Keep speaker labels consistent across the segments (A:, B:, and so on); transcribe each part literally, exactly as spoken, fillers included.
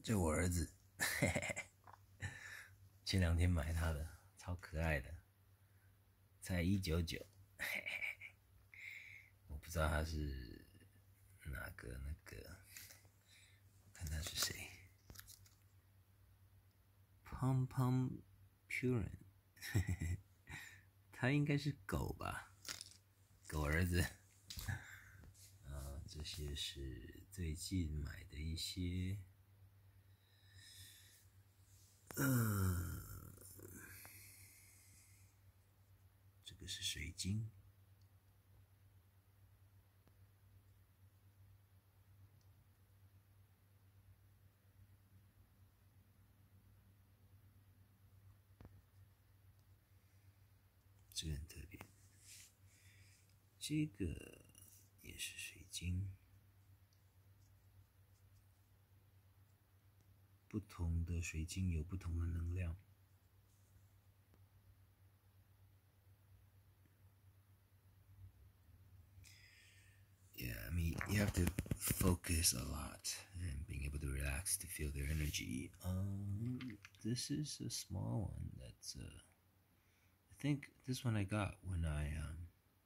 A: 这我儿子，嘿嘿，前两天买他的，超可爱的，才一九九，嘿嘿，我不知道他是哪个那个，看他是谁 ，Pom Pom Purin， 他应该是狗吧，狗儿子。啊，这些是最近买的一些。嗯，这个是水晶，这个很特别，这个也是水晶，不同的水晶有不同的能量。Yeah, I mean, you have to focus a lot and being able to relax to feel their energy. Um, this is a small one. That's uh, I think this one I got when I um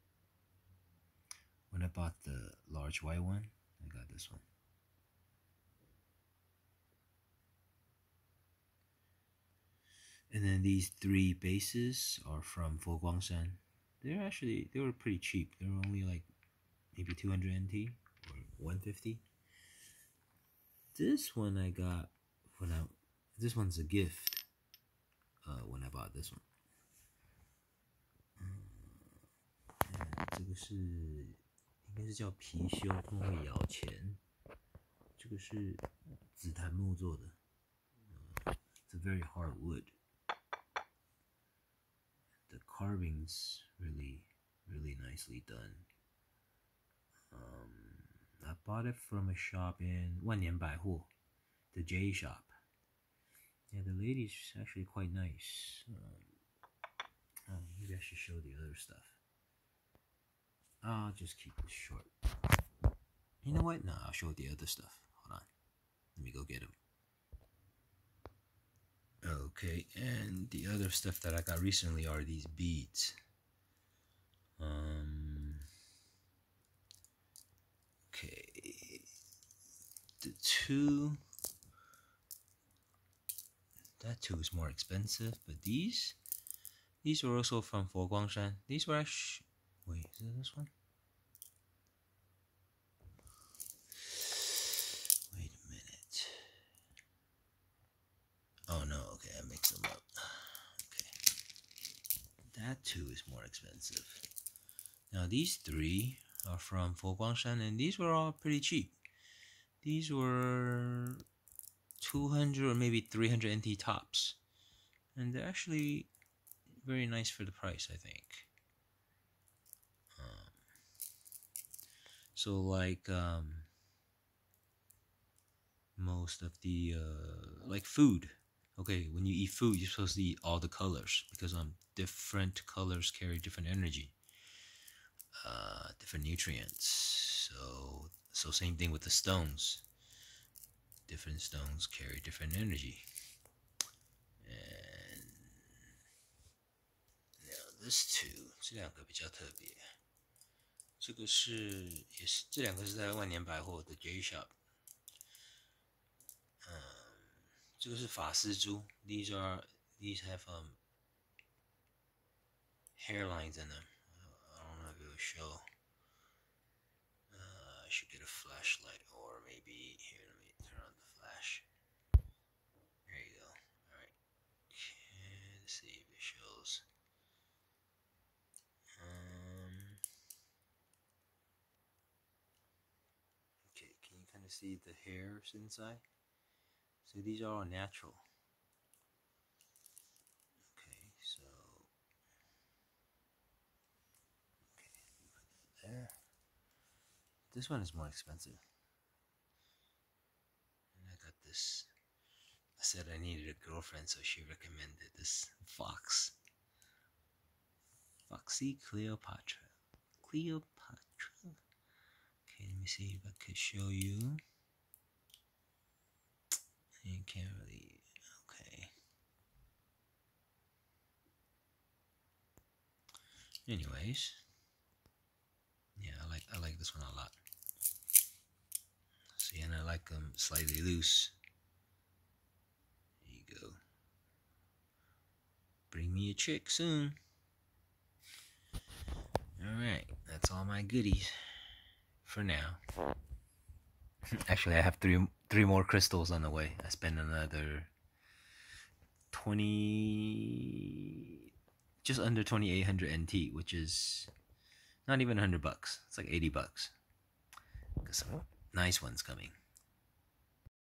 A: when I bought the large white one. I got this one. And then these three bases are from Foguangshan. They're actually they were pretty cheap. They were only like maybe two hundred N T or one fifty. This one I got when I this one's a gift. Uh, when I bought this one. 嗯，这个是应该是叫貔貅，他们会咬钱。这个是紫檀木做的。It's a very hard wood. The carving's really, really nicely done. Um, I bought it from a shop in 万年百货, the J shop. Yeah, the lady's actually quite nice. Um, oh, maybe I should show the other stuff. I'll just keep this short. You know what? No, I'll show the other stuff. Hold on. Let me go get them. Okay, and the other stuff that I got recently are these beads. Um, okay, the two, that two is more expensive, but these, these were also from Foguangshan. These were actually, wait, is it this one? Wait a minute. Oh no, okay, I mixed them up. Okay, that two is more expensive. Now these three are from Foguangshan, and these were all pretty cheap. These were two hundred or maybe three hundred N T tops, and they're actually very nice for the price, I think. Um, so like um, most of the uh, like food. Okay, when you eat food, you're supposed to eat all the colors because um different colors carry different energy, uh, different nutrients. So so same thing with the stones. Different stones carry different energy. And now this two, 这两个比较特别。这个是也是这两个是在万年百货的 J shop。嗯，这个是法师珠。These are these have um hairlines in them. I don't know if it will show. Uh, I should get a flashlight, or maybe here. Let me turn on the flash. There you go. All right. Okay, let's see if it shows. Um. Okay, can you kind of see the hairs inside? So these are all natural. Okay, so okay, put that there. This one is more expensive. And I got this. I said I needed a girlfriend, so she recommended this Fox. Foxy Cleopatra. Cleopatra. Okay, let me see if I could show you. You can't really. Okay. Anyways, yeah, I like I like this one a lot. See, and I like them slightly loose. There you go. Bring me a chick soon. Alright, that's all my goodies for now. Actually, I have three three more crystals on the way. I spend another twenty, just under twenty-eight hundred N T, which is not even one hundred bucks. It's like eighty bucks. Got some nice ones coming.